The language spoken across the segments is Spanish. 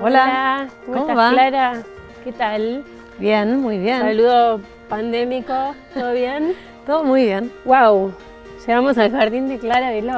Hola, ¿cómo estás, va? Clara? ¿Qué tal? Bien, muy bien. Saludo pandémico, ¿todo bien? Todo muy bien. ¡Wow! Llegamos al jardín de Clara Vlog.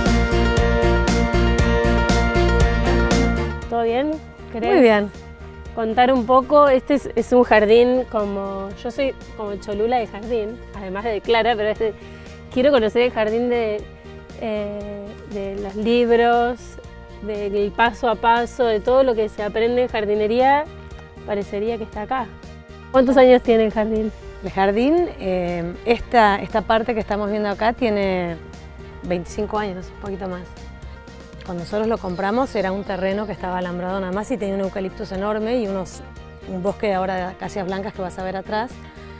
¿Todo bien? ¿Querés Muy bien. contar un poco? Este es un jardín como... Yo soy como cholula de jardín, además de Clara, pero quiero conocer el jardín de los libros, del paso a paso, de todo lo que se aprende en jardinería. Parecería que está acá. ¿Cuántos años tiene el jardín? El jardín, esta parte que estamos viendo acá tiene 25 años, un poquito más. Cuando nosotros lo compramos era un terreno que estaba alambrado nada más y tenía un eucaliptus enorme y un bosque ahora de acacias blancas que vas a ver atrás.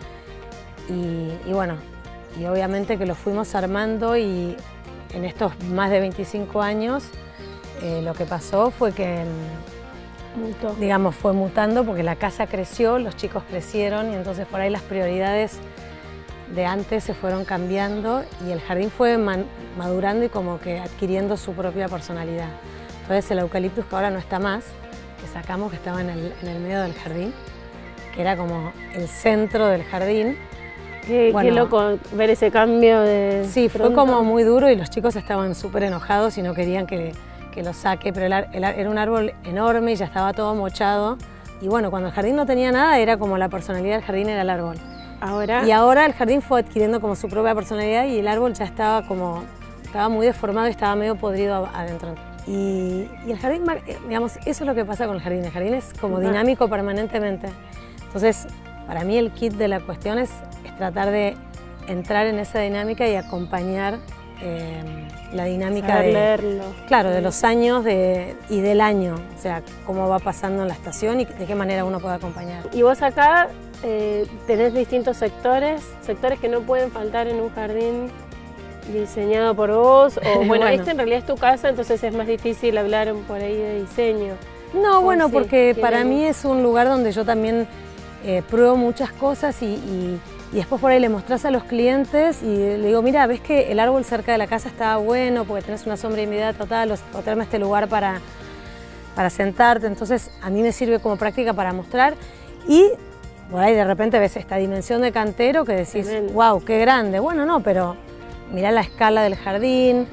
Y bueno, y obviamente que lo fuimos armando y en estos más de 25 años lo que pasó fue que digamos, fue mutando porque la casa creció, los chicos crecieron y entonces por ahí las prioridades de antes se fueron cambiando y el jardín fue madurando y como que adquiriendo su propia personalidad. Entonces el eucaliptus, que ahora no está más, que sacamos, que estaba en el medio del jardín, que era como el centro del jardín. Qué loco ver ese cambio de... Sí, fue como muy duro y los chicos estaban súper enojados y no querían que lo saque, pero era un árbol enorme y ya estaba todo mochado. Y bueno, cuando el jardín no tenía nada, era como la personalidad del jardín era el árbol. Y ahora el jardín fue adquiriendo como su propia personalidad y el árbol ya estaba muy deformado y estaba medio podrido adentro. Y el jardín, digamos, eso es lo que pasa con el jardín. El jardín es como dinámico permanentemente. Entonces, para mí el kit de la cuestión es tratar de entrar en esa dinámica y acompañar la dinámica de los años y del año, o sea, cómo va pasando en la estación y de qué manera uno puede acompañar. Y vos acá tenés distintos sectores que no pueden faltar en un jardín diseñado por vos, o bueno, este en realidad es tu casa, entonces es más difícil hablar por ahí de diseño. No, bueno, porque para mí es un lugar donde yo también pruebo muchas cosas y después por ahí le mostrás a los clientes y le digo, mira, ves que el árbol cerca de la casa está bueno porque tenés una sombra inmediata total, o traerme este lugar para sentarte, entonces a mí me sirve como práctica para mostrar y por ahí de repente ves esta dimensión de cantero que decís, wow, qué grande. Bueno, no, pero mirá la escala del jardín,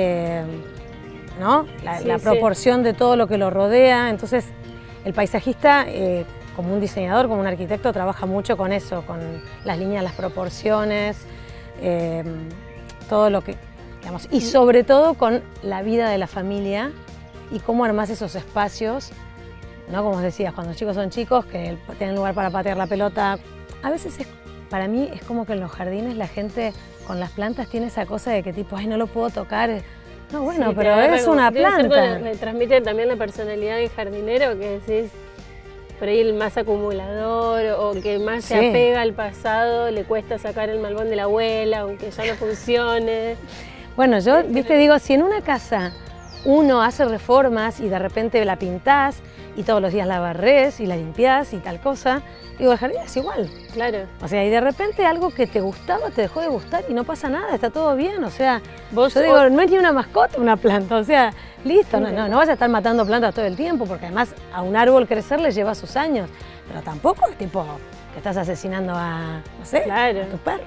¿no? La proporción de todo lo que lo rodea, entonces el paisajista... como un diseñador, como un arquitecto, trabaja mucho con eso, con las líneas, las proporciones, todo lo que, digamos, y sobre todo con la vida de la familia y cómo armás esos espacios, ¿no? Como os decías, cuando los chicos son chicos, que tienen lugar para patear la pelota. A veces, para mí, es como que en los jardines la gente con las plantas tiene esa cosa de que tipo, ay, no lo puedo tocar. No, bueno, pero es una planta. Le transmite también la personalidad del jardinero, que decís, por ahí el más acumulador o el que más se apega al pasado, le cuesta sacar el malbón de la abuela, aunque ya no funcione. Bueno, yo, digo, si en una casa uno hace reformas y de repente la pintás y todos los días la barrés y la limpiás y tal cosa, digo, el jardín es igual. Claro. O sea, y de repente algo que te gustaba te dejó de gustar y no pasa nada, está todo bien, o sea, yo digo, no es ni una mascota una planta, o sea, listo, no vas a estar matando plantas todo el tiempo, porque además a un árbol crecer le lleva sus años, pero tampoco es tipo que estás asesinando a, no sé, a tu perro.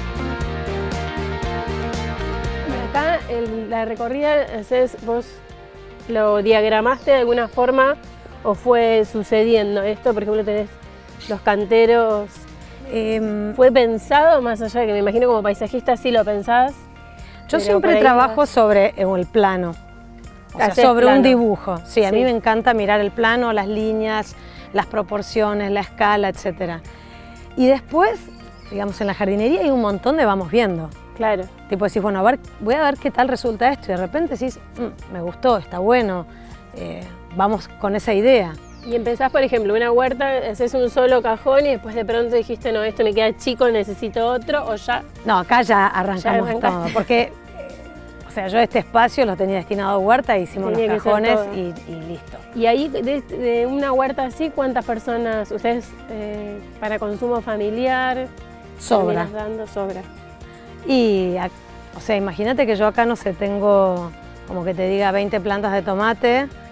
Acá la recorrida, vos lo diagramaste de alguna forma o fue sucediendo esto, por ejemplo, tenés los canteros. ¿Fue pensado más allá de que me imagino como paisajista sí lo pensás? Yo siempre trabajo sobre el plano. O sea, sobre un dibujo. Sí, a mí me encanta mirar el plano, las líneas, las proporciones, la escala, etc. Y después, digamos, en la jardinería hay un montón de vamos viendo. Claro. Tipo decís, bueno, voy a ver qué tal resulta esto. Y de repente decís, me gustó, está bueno, vamos con esa idea. Y empezás, por ejemplo, una huerta, haces un solo cajón y después de pronto dijiste, no, esto me queda chico, necesito otro, o ya... No, acá ya arrancamos todo, porque... O sea, yo este espacio lo tenía destinado a huerta, hicimos los cajones y listo. Y ahí, de una huerta así, ¿cuántas personas ustedes para consumo familiar? Sobra. Sobra. Y, o sea, imagínate que yo acá, no sé, tengo, como que te diga, 20 plantas de tomate,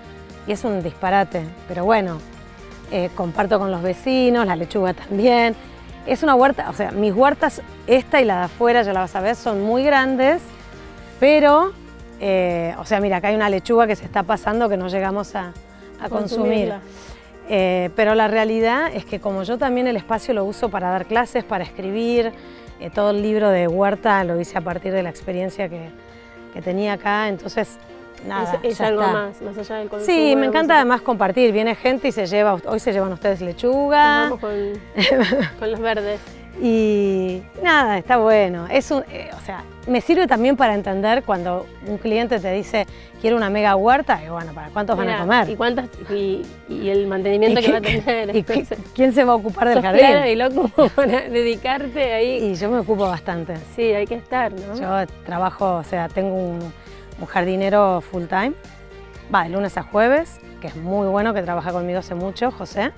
y es un disparate, pero bueno, comparto con los vecinos, la lechuga también. Es una huerta, o sea, mis huertas, esta y la de afuera, ya la vas a ver, son muy grandes, pero, o sea, mira, acá hay una lechuga que se está pasando que no llegamos a consumir. Pero la realidad es que como yo también el espacio lo uso para dar clases, para escribir, todo el libro de huerta lo hice a partir de la experiencia que tenía acá, entonces nada, es algo más allá del consumo. Sí, me encanta además compartir, viene gente y se lleva, hoy se llevan ustedes lechuga. Nos vamos con los verdes. Y nada, está bueno. O sea, me sirve también para entender cuando un cliente te dice quiero una mega huerta, y bueno, ¿para cuántos van a comer? Y el mantenimiento que va a tener. ¿Quién se va a ocupar del jardín? Claro, y loco para dedicarte ahí. Y yo me ocupo bastante. Sí, hay que estar, ¿no? Yo trabajo, o sea, tengo un jardinero full time, va de lunes a jueves, que es muy bueno, que trabaja conmigo hace mucho, José.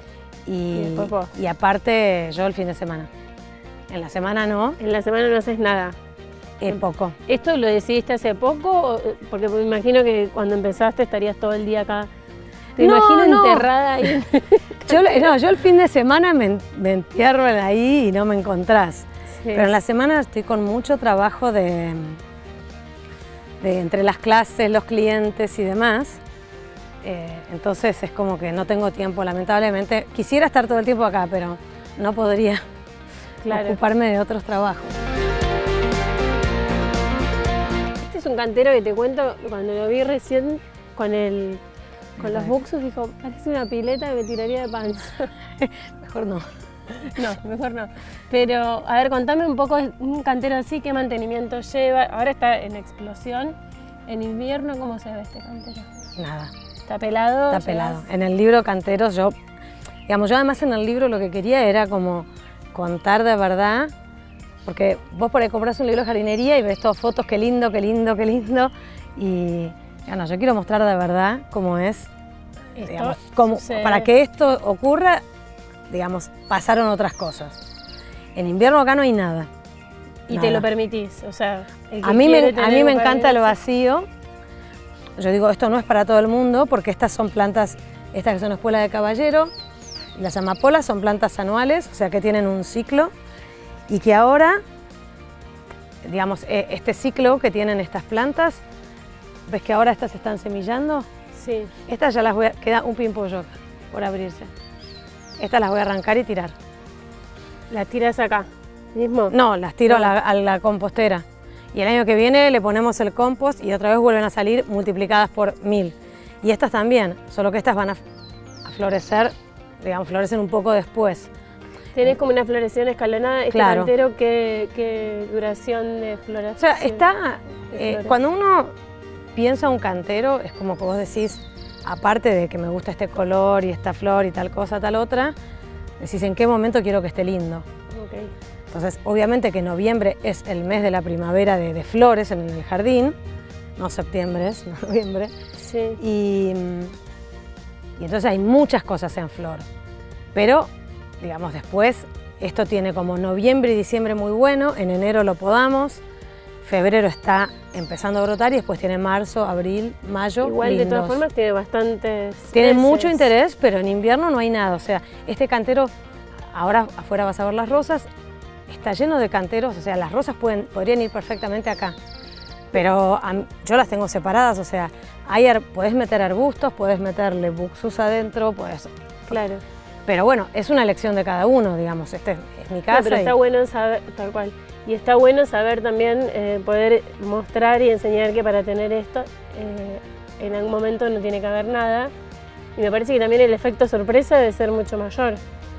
Y aparte yo el fin de semana. En la semana no. En la semana no haces nada. Poco. ¿Esto lo decidiste hace poco? Porque me imagino que cuando empezaste estarías todo el día acá. Te imagino enterrada ahí. Yo el fin de semana me entierro ahí y no me encontrás. Sí. Pero en la semana estoy con mucho trabajo de entre las clases, los clientes y demás. Entonces es como que no tengo tiempo, lamentablemente. Quisiera estar todo el tiempo acá, pero no podría ocuparme de otros trabajos. Este es un cantero que te cuento, cuando lo vi recién con los buxus, dijo, parece una pileta que me tiraría de panza. Mejor no. No, mejor no. Pero, a ver, contame un poco, un cantero así, ¿qué mantenimiento lleva? Ahora está en explosión. En invierno, ¿cómo se ve este cantero? Nada. ¿Está pelado? Está pelado. En el libro Canteros, yo además en el libro lo que quería era como contar de verdad, porque vos por ahí compras un libro de jardinería y ves todas fotos, qué lindo, qué lindo, qué lindo, y yo quiero mostrar de verdad cómo es, digamos, para que esto ocurra, digamos, pasaron otras cosas. En invierno acá no hay nada. Y nada. Te lo permitís, o sea, a mí me encanta el vacío. Yo digo, esto no es para todo el mundo, porque estas son plantas, estas que son espuela de caballero, y las amapolas son plantas anuales, o sea que tienen un ciclo, y que ahora, digamos, este ciclo que tienen estas plantas, ¿ves que ahora estas se están semillando? Sí. Estas ya las voy a, queda un pimpollo por abrirse. Estas las voy a arrancar y tirar. ¿Las tiras acá mismo? No, las tiro a la compostera. Y el año que viene le ponemos el compost y otra vez vuelven a salir multiplicadas por 1000. Y estas también, solo que estas van a florecer, digamos, florecen un poco después. ¿Tenés como una floración escalonada? ¿Este cantero qué duración de floración? O sea, está, cuando uno piensa un cantero, es como que vos decís, aparte de que me gusta este color y esta flor y tal cosa, tal otra, decís en qué momento quiero que esté lindo. Okay. Entonces, obviamente que noviembre es el mes de la primavera de flores en el jardín, no septiembre, sino noviembre. Sí. Y entonces hay muchas cosas en flor. Pero, digamos, después, esto tiene como noviembre y diciembre muy bueno, en enero lo podamos, febrero está empezando a brotar y después tiene marzo, abril, mayo. Igual, lindos. De todas formas, tiene bastantes Tiene mucho interés, pero en invierno no hay nada. O sea, este cantero, ahora afuera vas a ver las rosas, está lleno de canteros, o sea, las rosas podrían ir perfectamente acá. Pero yo las tengo separadas, o sea, podés meter arbustos, podés meterle buxus adentro, podés... Claro. Pero bueno, es una elección de cada uno, digamos, esta es mi casa. No, pero está bueno saber, tal cual. Y está bueno saber también poder mostrar y enseñar que para tener esto en algún momento no tiene que haber nada. Y me parece que también el efecto sorpresa debe ser mucho mayor.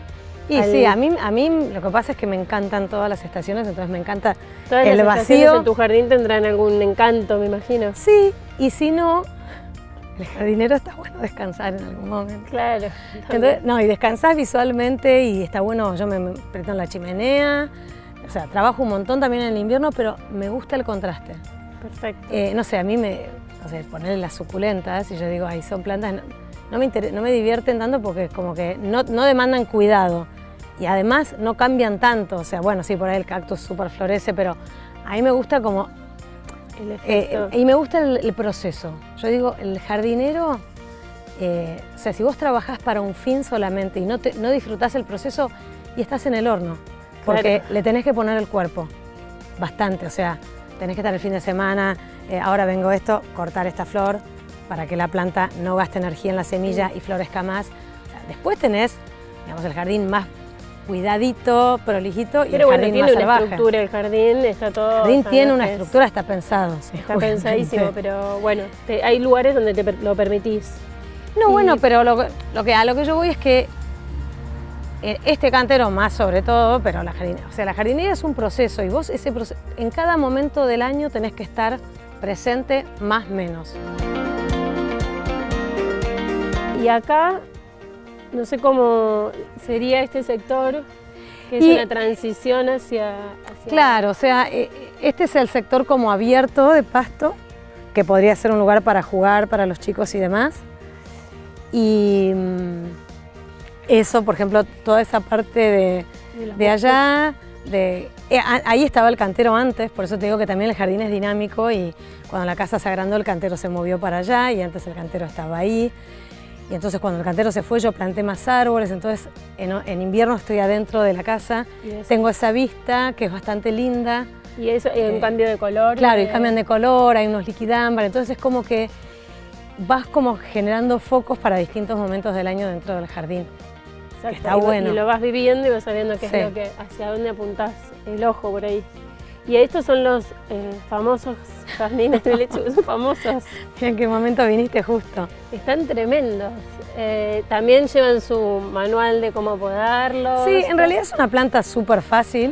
Y sí, a mí lo que pasa es que me encantan todas las estaciones, entonces me encanta todas el las vacío. Estaciones en tu jardín tendrán algún encanto, me imagino. Sí, y si no, el jardinero está bueno descansar en algún momento. Claro. Entonces, no, y descansás visualmente y está bueno, yo me prendo en la chimenea, o sea, trabajo un montón también en el invierno, pero me gusta el contraste. Perfecto. No sé, a mí ponerle las suculentas, y yo digo, ay, son plantas, no me divierten tanto porque como que no demandan cuidado. Y además no cambian tanto, o sea, bueno, sí, por ahí el cactus súper florece, pero a mí me gusta como... El efecto. Y me gusta el proceso. Yo digo, el jardinero o sea, si vos trabajás para un fin solamente y no disfrutás el proceso y estás en el horno, porque le tenés que poner el cuerpo, bastante, o sea, tenés que estar el fin de semana, ahora vengo cortar esta flor para que la planta no gaste energía en la semilla y florezca más. O sea, después tenés, digamos, el jardín más cuidadito, prolijito y pero el jardín tiene más una salvaje. estructura, el jardín está todo... El jardín tiene una estructura, está pensado. Está pensadísimo, pero bueno, hay lugares donde te lo permitís. No, bueno, pero a lo que yo voy es que este cantero más sobre todo, pero la jardinería es un proceso y vos en cada momento del año tenés que estar presente más o menos. Y acá, no sé cómo sería este sector, que es una transición hacia... Claro, o sea, este es el sector como abierto de pasto, que podría ser un lugar para jugar para los chicos y demás. Y eso, por ejemplo, toda esa parte de allá, ahí estaba el cantero antes, por eso te digo que también el jardín es dinámico y cuando la casa se agrandó el cantero se movió para allá y antes el cantero estaba ahí. Y entonces cuando el cantero se fue yo planté más árboles, entonces en invierno estoy adentro de la casa, tengo esa vista que es bastante linda. Y eso, un cambio de color. Claro, y cambian de color, hay unos liquidámbar, entonces es como que vas como generando focos para distintos momentos del año dentro del jardín. Exacto, está bueno. Y lo vas viviendo y vas sabiendo qué es lo que, hacia dónde apuntás el ojo por ahí. Y estos son los famosos jardines de lechuga, son famosos. ¿En qué momento viniste justo? Están tremendos. También llevan su manual de cómo podarlos. Sí, en realidad es una planta súper fácil.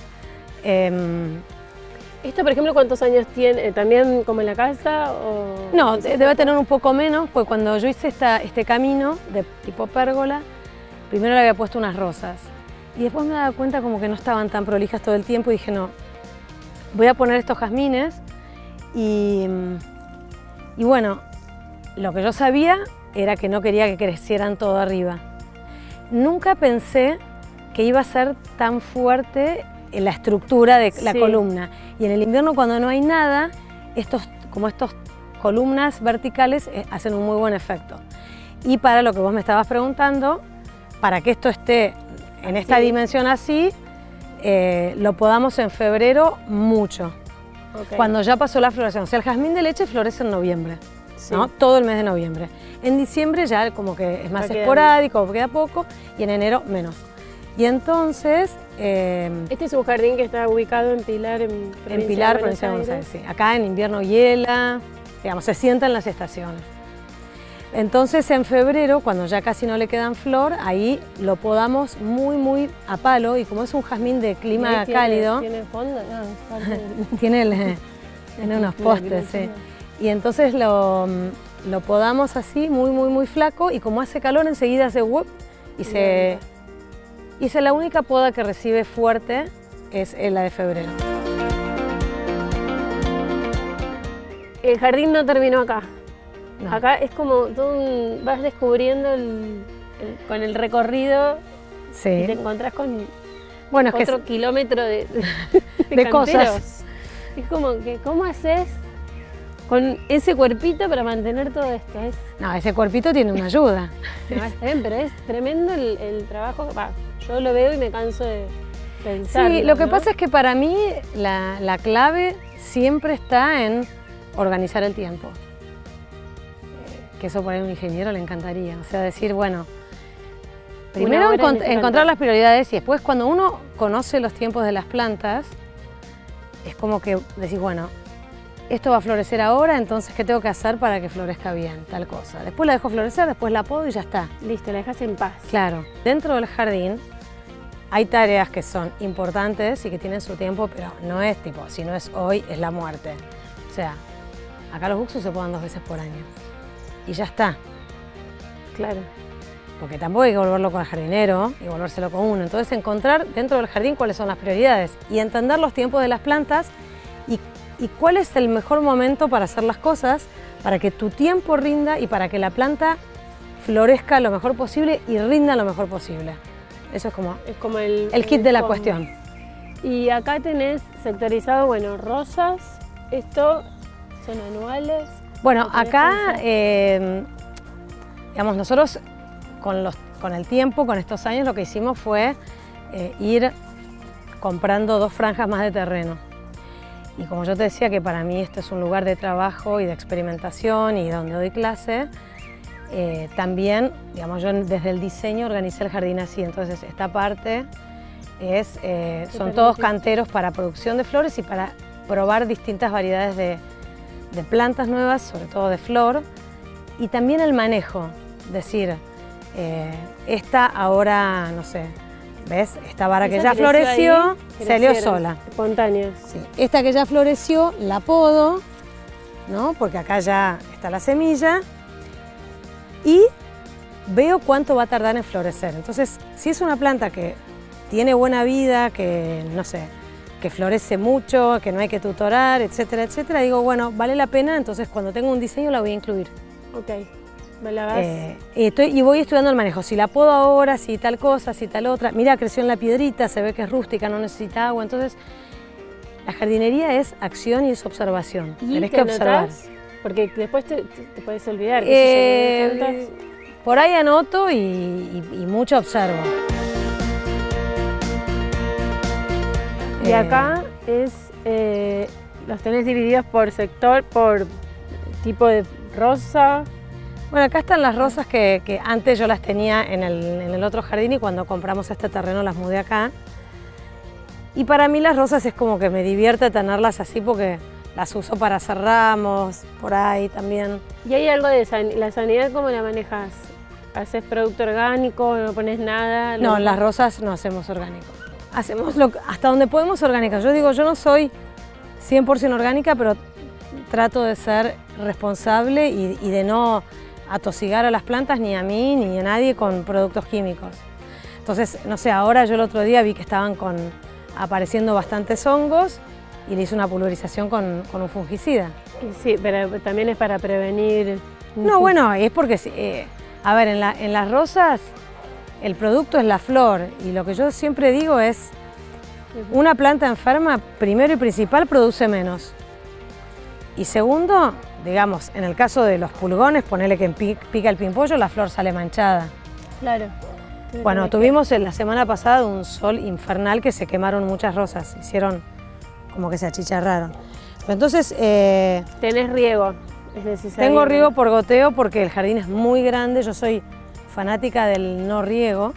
¿Esto, por ejemplo, cuántos años tiene? ¿También como en la casa? O... No, debe tener un poco menos, pues cuando yo hice este camino de tipo pérgola, primero le había puesto unas rosas y después me daba cuenta como que no estaban tan prolijas todo el tiempo y dije no, voy a poner estos jazmines y bueno, lo que yo sabía era que no quería que crecieran todo arriba. Nunca pensé que iba a ser tan fuerte en la estructura de la columna. Y en el invierno cuando no hay nada, estas columnas verticales hacen un muy buen efecto. Y para lo que vos me estabas preguntando, para que esto esté en esta dimensión así, lo podamos en febrero mucho. Cuando ya pasó la floración. O sea, el jazmín de leche florece en noviembre, ¿no? Todo el mes de noviembre. En diciembre ya como que es más esporádico, queda poco, y en enero menos. Y entonces... este es un jardín que está ubicado en Pilar, provincia de Buenos Aires. Sí. Acá en invierno hiela, digamos, se sientan las estaciones. Entonces en febrero, cuando ya casi no le quedan flor, ahí lo podamos muy a palo y como es un jazmín de clima cálido... ¿Tiene fondo? No, tiene unos postes, sí. Y entonces lo podamos así, muy flaco y como hace calor enseguida hace whoop y se... Y la única poda que recibe fuerte es la de febrero. El jardín no terminó acá. No. Acá es como vas descubriendo con el recorrido y te encontrás con otro kilómetro de cosas. Es como que, ¿cómo haces con ese cuerpito para mantener todo esto? No, ese cuerpito tiene una ayuda. No, está bien, pero es tremendo el trabajo. Yo lo veo y me canso de pensar. Sí, lo que pasa es que para mí la clave siempre está en organizar el tiempo. Que eso por ahí a un ingeniero le encantaría. O sea, decir, bueno, primero encontrar las prioridades y después cuando uno conoce los tiempos de las plantas, es como que decís, bueno, esto va a florecer ahora, entonces ¿qué tengo que hacer para que florezca bien? Tal cosa. Después la dejo florecer, después la podo y ya está. Listo, la dejas en paz. Claro. Dentro del jardín hay tareas que son importantes y que tienen su tiempo, pero no es tipo, si no es hoy, es la muerte. O sea, acá los buxus se podan 2 veces por año. Y ya está. Claro. Porque tampoco hay que volverlo con el jardinero y volvérselo con uno. Entonces encontrar dentro del jardín cuáles son las prioridades y entender los tiempos de las plantas y cuál es el mejor momento para hacer las cosas, para que tu tiempo rinda y para que la planta florezca lo mejor posible y rinda lo mejor posible. Eso es como el kit de la cuestión. Y acá tenés sectorizado, bueno, rosas, esto son anuales. Bueno, acá digamos, nosotros con el tiempo, con estos años, lo que hicimos fue ir comprando 2 franjas más de terreno. Y como yo te decía que para mí este es un lugar de trabajo y de experimentación y donde doy clase, también, digamos, yo desde el diseño organicé el jardín así. Entonces esta parte son todos canteros para producción de flores y para probar distintas variedades de plantas nuevas, sobre todo de flor, y también el manejo, es decir, esta ahora, no sé, ¿ves? Esta vara que ya floreció, salió sola. Espontánea. Sí. Esta que ya floreció, la podo, ¿no? Porque acá ya está la semilla, y veo cuánto va a tardar en florecer. Entonces, si es una planta que tiene buena vida, que, no sé, que florece mucho, que no hay que tutorar, etcétera, etcétera, digo, bueno, vale la pena, entonces cuando tengo un diseño la voy a incluir. Ok, me la vas. Y voy estudiando el manejo, si la podo ahora, si tal cosa, si tal otra. Mira, creció en la piedrita, se ve que es rústica, no necesita agua. Entonces, la jardinería es acción y es observación. Tenés que observar. Porque después te puedes olvidar. Por ahí anoto y mucho observo. Y acá los tenés divididos por sector, por tipo de rosa. Bueno, acá están las rosas que antes yo las tenía en el otro jardín y cuando compramos este terreno las mudé acá. Y para mí las rosas es como que me divierte tenerlas así porque las uso para hacer ramos, por ahí también. ¿Y hay algo de la sanidad? ¿Cómo la manejas? ¿Haces producto orgánico? ¿No pones nada? No, las rosas no hacemos orgánico. Hacemos hasta donde podemos orgánica. Yo digo, yo no soy 100% orgánica, pero trato de ser responsable y de no atosigar a las plantas, ni a mí, ni a nadie con productos químicos. Entonces, no sé, ahora yo el otro día vi que estaban apareciendo bastantes hongos y le hice una pulverización con un fungicida. Sí, pero también es para prevenir... No, bueno, es porque, a ver, en las rosas el producto es la flor y lo que yo siempre digo es, una planta enferma, primero y principal, produce menos. Y segundo, digamos, en el caso de los pulgones, ponele que pica el pimpollo, la flor sale manchada. Claro. Bueno, tuvimos la semana pasada un sol infernal que se quemaron muchas rosas, hicieron como que se achicharraron. Pero entonces... ¿Tenés riego? Es necesario. Tengo riego por goteo porque el jardín es muy grande, yo soy fanática del no riego.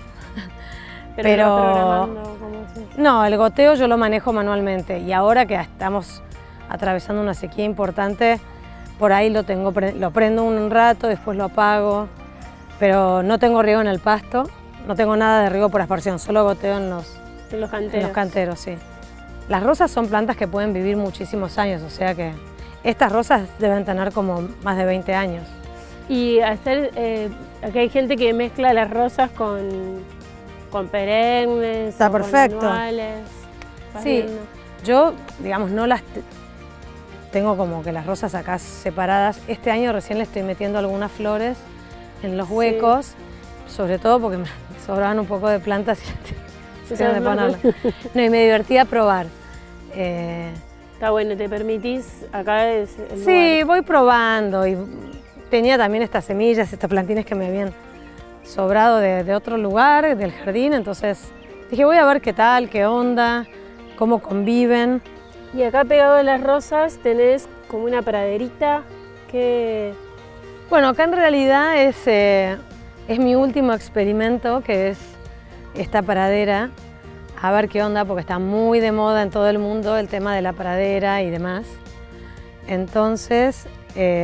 Pero no, el goteo yo lo manejo manualmente y ahora que estamos atravesando una sequía importante, por ahí lo prendo un rato, después lo apago, pero no tengo riego en el pasto, no tengo nada de riego por aspersión, solo goteo en los canteros. En los canteros, sí. Las rosas son plantas que pueden vivir muchísimos años, o sea que estas rosas deben tener como más de 20 años. Y aquí hay gente que mezcla las rosas con perennes, está perfecto. Con anuales. Sí, yo, digamos, no las tengo como que las rosas acá separadas. Este año recién le estoy metiendo algunas flores en los huecos, sobre todo porque me sobraban un poco de plantas y de ponerlas. No, y me divertía probar. Está bueno, ¿te permitís? Acá es el sí, lugar. Voy probando y tenía también estas semillas, estos plantines que me habían sobrado de otro lugar, del jardín, entonces dije voy a ver qué tal, qué onda, cómo conviven. Y acá pegado a las rosas tenés como una praderita que... Bueno, acá en realidad es mi último experimento, que es esta pradera, a ver qué onda, porque está muy de moda en todo el mundo el tema de la pradera y demás. Entonces,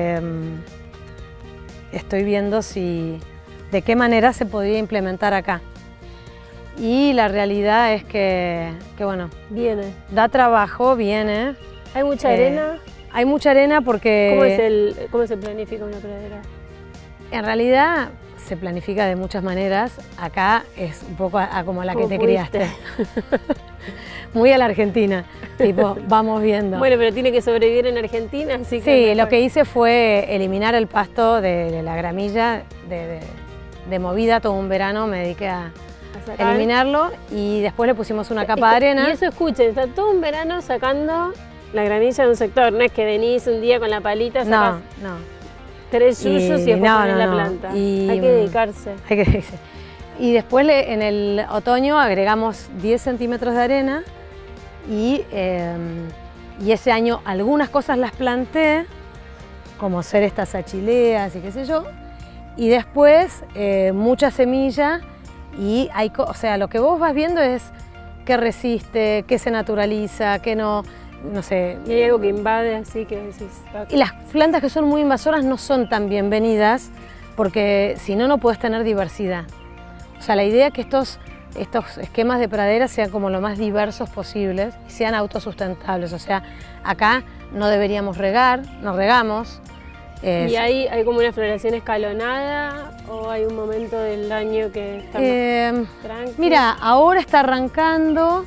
estoy viendo de qué manera se podría implementar acá. Y la realidad es que bueno, da trabajo, viene. ¿Hay mucha arena? Hay mucha arena porque... ¿Cómo se planifica una pradera? En realidad se planifica de muchas maneras. Acá es un poco como la que te criaste. Muy a la Argentina, tipo, vamos viendo. Bueno, pero tiene que sobrevivir en Argentina, así que... Sí, lo que hice fue eliminar el pasto de la gramilla de movida. Todo un verano me dediqué a eliminarlo y después le pusimos una capa de arena. Y eso, escuchen, está todo un verano sacando la gramilla de un sector, no es que venís un día con la palita, sacás... No. 3 yuyos y después poner la planta. Hay que dedicarse. Hay que dedicarse. Y después en el otoño agregamos 10 centímetros de arena y ese año algunas cosas las planté, como ser estas achileas y qué sé yo, y después mucha semilla y o sea, lo que vos vas viendo es qué resiste, qué se naturaliza, qué no sé. Y hay algo que invade así que decís... Y las plantas que son muy invasoras no son tan bienvenidas porque si no, no puedes tener diversidad. O sea, la idea es que estos esquemas de pradera sean como lo más diversos posibles y sean autosustentables. O sea, acá no deberíamos regar, no regamos. ¿Y hay como una floración escalonada o hay un momento del año que está más tranquilo? Mira, ahora está arrancando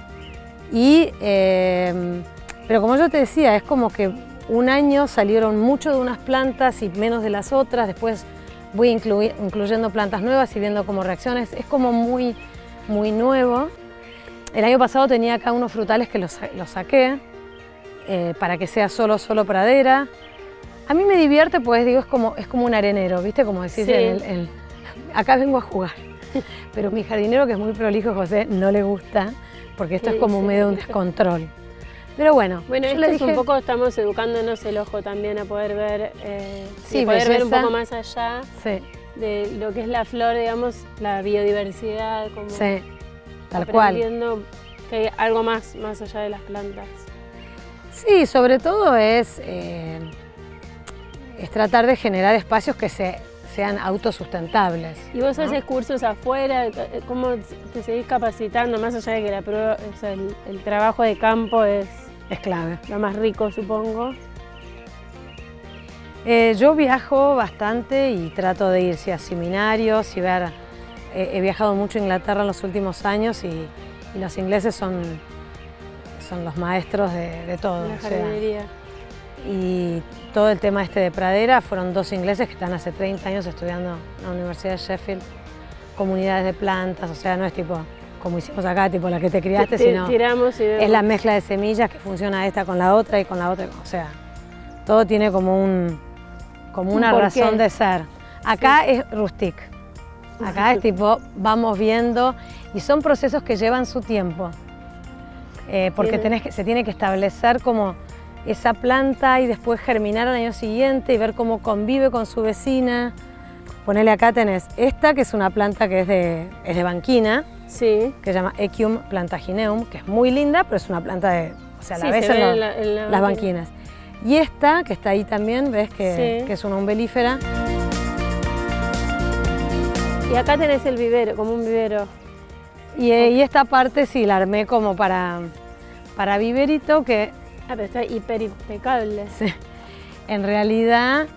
pero como yo te decía, es como que un año salieron mucho de unas plantas y menos de las otras, después voy incluyendo plantas nuevas y viendo cómo reacciones, es como muy, muy nuevo. El año pasado tenía acá unos frutales que los saqué para que sea solo pradera. A mí me divierte, pues digo, es como un arenero, ¿viste? Como decís, sí. Acá vengo a jugar. Pero mi jardinero, que es muy prolijo, José, no le gusta, porque esto es como medio un descontrol. Pero bueno, yo le dije, un poco estamos educándonos el ojo también a poder ver, poder ver un poco más allá de lo que es la flor, digamos, la biodiversidad, como tal cual. Aprendiendo que hay algo más allá de las plantas. Sí, sobre todo es tratar de generar espacios que sean autosustentables. ¿Y vos haces cursos afuera? ¿Cómo te seguís capacitando? Más allá de que la prueba, o sea, el trabajo de campo es clave. Lo más rico, supongo. Yo viajo bastante y trato de ir a seminarios y ver. He viajado mucho a Inglaterra en los últimos años y los ingleses son los maestros de todo. La jardinería. Y todo el tema de pradera, fueron 2 ingleses que están hace 30 años estudiando en la Universidad de Sheffield, comunidades de plantas, o sea, no es tipo como hicimos acá, tipo la que te criaste, sino es la mezcla de semillas que funciona esta con la otra y con la otra, o sea, todo tiene como una razón de ser. Acá es rustic, acá es tipo, vamos viendo, y son procesos que llevan su tiempo, porque se tiene que establecer como esa planta y después germinar al año siguiente y ver cómo convive con su vecina. Ponele acá tenés esta, que es una planta que es de banquina, que se llama Echium plantagineum, que es muy linda, pero es una planta o sea, la ves en las banquinas. Y esta, que está ahí también, ves que es una umbelífera. Y acá tenés el vivero, como un vivero. Y esta parte sí, la armé como para viverito, que... Ah, pero está hiper impecable. Sí. En realidad...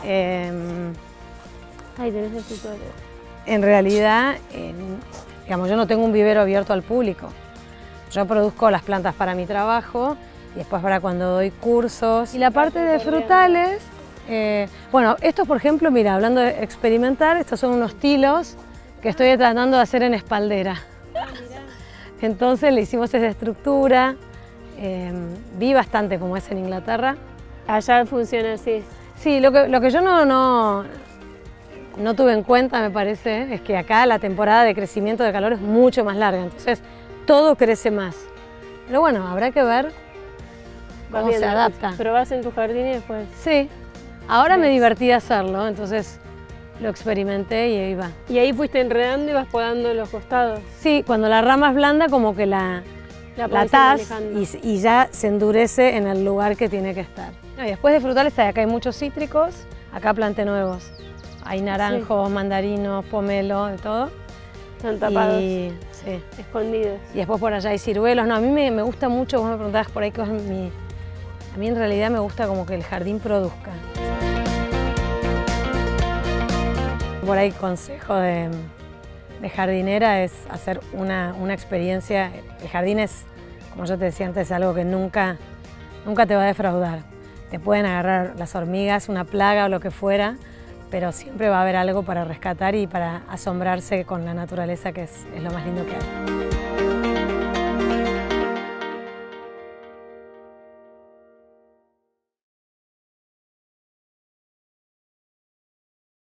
Ahí tenés el tutorial. En realidad, digamos, yo no tengo un vivero abierto al público. Yo produzco las plantas para mi trabajo y después para cuando doy cursos. Y la parte de frutales, bueno, estos por ejemplo, mira, hablando de experimentar, estos son unos tilos que estoy tratando de hacer en espaldera. Entonces le hicimos esa estructura. Vi bastante como es en Inglaterra. Allá funciona así. Sí, lo que yo no tuve en cuenta, me parece, es que acá la temporada de crecimiento de calor es mucho más larga, entonces todo crece más. Pero bueno, habrá que ver cómo se adapta. ¿Probás en tu jardín y después? Sí, ahora me divertí de hacerlo, entonces lo experimenté y ahí va. ¿Y ahí fuiste enredando y vas podando los costados? Sí, cuando la rama es blanda como que la atás y ya se endurece en el lugar que tiene que estar. Y después de frutales, acá hay muchos cítricos, acá planté nuevos. Hay naranjos, mandarinos, pomelo, de todo. Están tapados, escondidos. Y después por allá hay ciruelos. No, a mí me gusta mucho, vos me preguntabas por ahí qué es a mí en realidad me gusta como que el jardín produzca. Por ahí consejo de jardinera es hacer una experiencia. El jardín es, como yo te decía antes, algo que nunca te va a defraudar. Te pueden agarrar las hormigas, una plaga o lo que fuera, pero siempre va a haber algo para rescatar y para asombrarse con la naturaleza, que es lo más lindo que hay.